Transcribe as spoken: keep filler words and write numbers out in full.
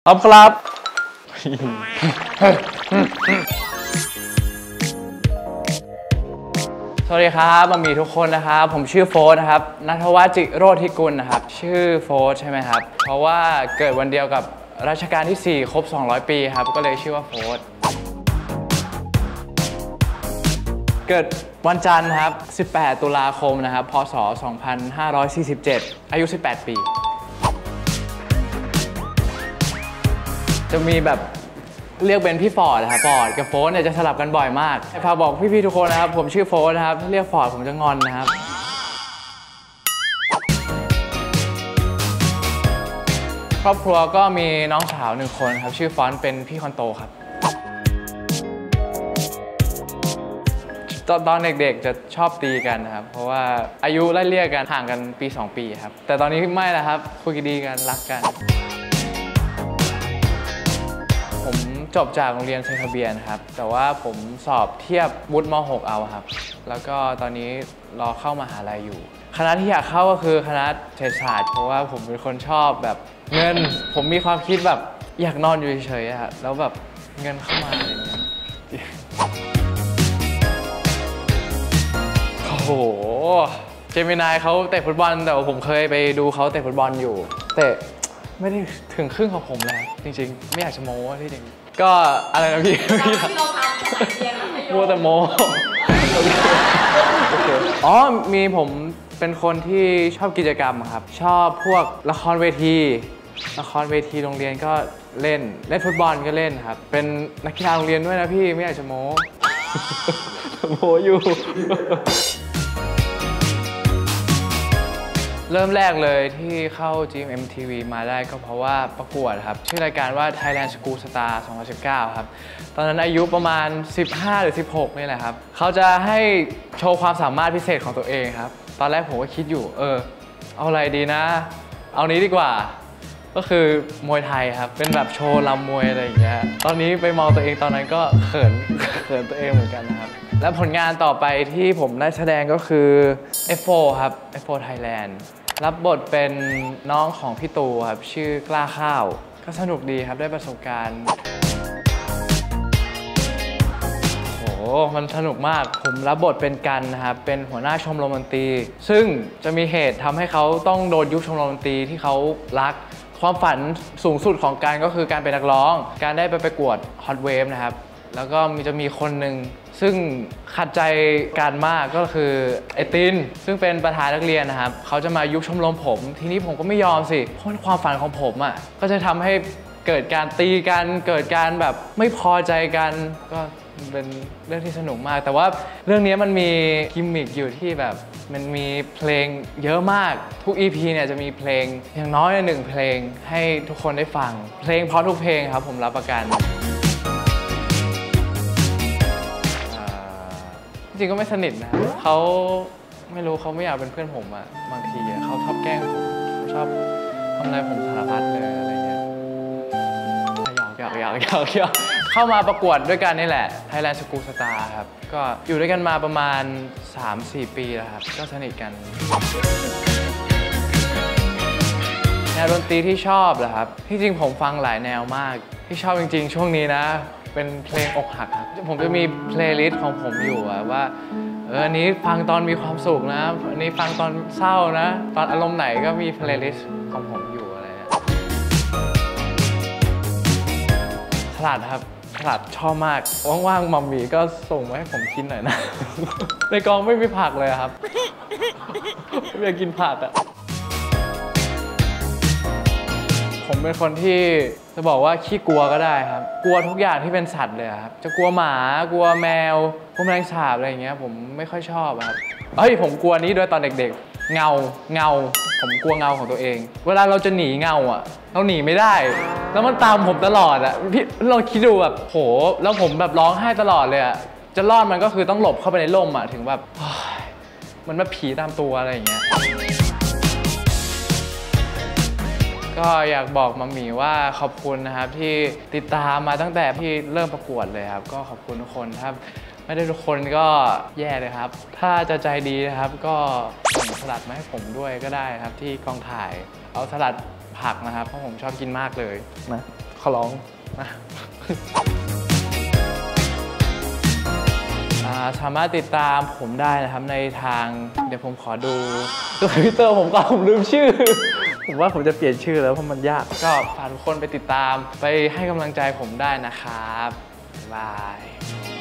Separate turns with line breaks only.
พร้อมครับสวัสดีครับมามีทุกคนนะครับผมชื่อโฟร์นะครับณัฐวัฒน์ จิโรธิกุลนะครับชื่อโฟร์ใช่ไหมครับเพราะว่าเกิดวันเดียวกับรัชกาลที่สี่ครบสองร้อยปีครับก็เลยชื่อว่าโฟร์เกิดวันจันทร์ครับสิบแปดตุลาคมนะครับพศสองพันห้าร้อยสี่สิบเจ็ดอายุสิบแปดปีจะมีแบบเรียกเป็นพี่ฟอร์ดนะครับฟอร์ดกับโฟร์เนี่ยจะสลับกันบ่อยมากฝากบอกพี่ๆทุกคนนะครับผมชื่อโฟร์นะครับถ้าเรียกฟอร์ดผมจะงอนนะครับครอบครัวก็มีน้องสาวหนึ่งคนครับชื่อฟอนต์เป็นพี่คนโตครับตอนเด็กๆจะชอบตีกันนะครับเพราะว่าอายุไล่เลี่ยกันห่างกันปีสองปีครับแต่ตอนนี้ไม่แล้วครับคุยกันดีกันรักกันผมจบจากโรงเรียนเซนทะเบียนครับแต่ว่าผมสอบเทียบวุฒิม หก เอาครับแล้วก็ตอนนี้รอเข้ามหาลัยอยู่คณะที่อยากเข้าก็คือคณะเศรษฐศาสตร์เพราะว่าผมเป็นคนชอบแบบเงินผมมีความคิดแบบอยากนอนอยู่เฉยๆอะแล้วแบบเงินเข้ามาอะไรเงี้ยโอ้โหเจมินายเขาเตะฟุตบอลแต่ว่าผมเคยไปดูเขาเตะฟุตบอลอยู่เตะไม่ได้ถึงครึ่งของผมเลยจริงๆไม่อยากจะโม้ที่จริงก็อะไรนะพี่พี่เราทำมัวแต่โม้อ๋อมีผมเป็นคนที่ชอบกิจกรรมครับชอบพวกละครเวทีละครเวทีโรงเรียนก็เล่นเล่นฟุตบอลก็เล่นครับเป็นนักกีฬาโรงเรียนด้วยนะพี่ไม่อยากจะโม้โม้อยู่เริ่มแรกเลยที่เข้า จี เอ็ม ที วี มาได้ก็เพราะว่าประกวดครับชื่อรายการว่า Thailand School Star สองพันสิบเก้าครับตอนนั้นอายุประมาณสิบห้าหรือสิบหกนี่แหละครับเขาจะให้โชว์ความสามารถพิเศษของตัวเองครับตอนแรกผมก็คิดอยู่เออเอาอะไรดีนะเอานี้ดีกว่าก็คือมวยไทยครับเป็นแบบโชว์ลำมวยอะไรอย่างเงี้ยตอนนี้ไปมองตัวเองตอนนั้นก็เขินเขินตัวเองเหมือนกันนะครับและผลงานต่อไปที่ผมได้แสดงก็คือ เอฟ โฟร์ ครับ เอฟ โฟร์ Thailand รับบทเป็นน้องของพี่ตูครับชื่อกล้าข้าวก็สนุกดีครับได้ประสบการณ์โอ้โหมันสนุกมากผมรับบทเป็นกันนะครับเป็นหัวหน้าชมรมดนตรีซึ่งจะมีเหตุทำให้เขาต้องโดนยุบชมรมดนตรีที่เขารักความฝันสูงสุดของการก็คือการเป็นนักร้องการได้ไปประกวด Hot Wave นะครับแล้วก็มีจะมีคนหนึ่งซึ่งขัดใจการมากก็คือไอตินซึ่งเป็นประธานนักเรียนนะครับเขาจะมายุบชมรมผมทีนี้ผมก็ไม่ยอมสิเพราะความฝันของผมอ่ะก็จะทำให้เกิดการตีกันเกิดการแบบไม่พอใจกันก็เป็นเรื่องที่สนุกมากแต่ว่าเรื่องนี้มันมีกิมมิคอยู่ที่แบบมันมีเพลงเยอะมากทุก อี พี เนี่ยจะมีเพลงอย่างน้อยหนึ่งเพลงให้ทุกคนได้ฟังเพลงเพราะทุกเพลงครับผมรับประกันจริงก็ไม่สนิทนะเขาไม่รู้เขาไม่อยากเป็นเพื่อนผมอะบางทีเขาชอบแกล้งผมชอบทำอะไรผมสารพัดเลยอะไรเงี้ยหยอกหยอกหยอกหยอกหยอกเข้ามาประกวดด้วยกันนี่แหละ Thailand School Star ครับก็อยู่ด้วยกันมาประมาณ สามถึงสี่ ปีแล้วครับก็สนิทกันแนวดนตรีที่ชอบเหรอครับที่จริงผมฟังหลายแนวมากที่ชอบจริงๆช่วงนี้นะเป็นเพลงอกหักครับผมจะมีเพลย์ลิสต์ของผมอยู่ว่าเอออันนี้ฟังตอนมีความสุขนะอันนี้ฟังตอนเศร้านะตอนอารมณ์ไหนก็มีเพลย์ลิสต์ของผมอยู่อะไรเนี่ยสลัดครับสลัดชอบมากว่างๆมัมมี่ก็ส่งมาให้ผมกินหน่อยนะในกองไม่มีผักเลยครับไม่อยากกินผักอะผมเป็นคนที่จะบอกว่าขี้กลัวก็ได้ครับกลัวทุกอย่างที่เป็นสัตว์เลยครับจะกลัวหมากลัวแมวกลัวแมลงสาบอะไรอย่างเงี้ยผมไม่ค่อยชอบครับเฮ้ยผมกลัวนี้ด้วยตอนเด็กๆเงาเงาผมกลัวเงาของตัวเองเวลาเราจะหนีเงาอ่ะเราหนีไม่ได้แล้วมันตามผมตลอดอ่ะพี่ลองคิดดูแบบโหแล้วผมแบบร้องไห้ตลอดเลยอ่ะจะรอดมันก็คือต้องหลบเข้าไปในร่มอ่ะถึงแบบมันแบบผีตามตัวอะไรอย่างเงี้ยก็อยากบอกมัมมี่ว่าขอบคุณนะครับที่ติดตามมาตั้งแต่ที่เริ่มประกวดเลยครับก็ขอบคุณทุกคนครับไม่ได้ทุกคนก็แย่เลยครับถ้าจะใจดีนะครับก็ส่งสลัดมาให้ผมด้วยก็ได้ครับที่กองถ่ายเอาสลัดผักนะครับเพราะผมชอบกินมากเลยนะขอร้องนะ สามารถติดตามผมได้นะครับในทางเดี๋ยวผมขอดูทวิตเตอร์ผมก็ผมลืมชื่อ ผมว่าผมจะเปลี่ยนชื่อแล้วเพราะมันยากก็ฝากทุกคนไปติดตามไปให้กำลังใจผมได้นะครับบ๊ายบาย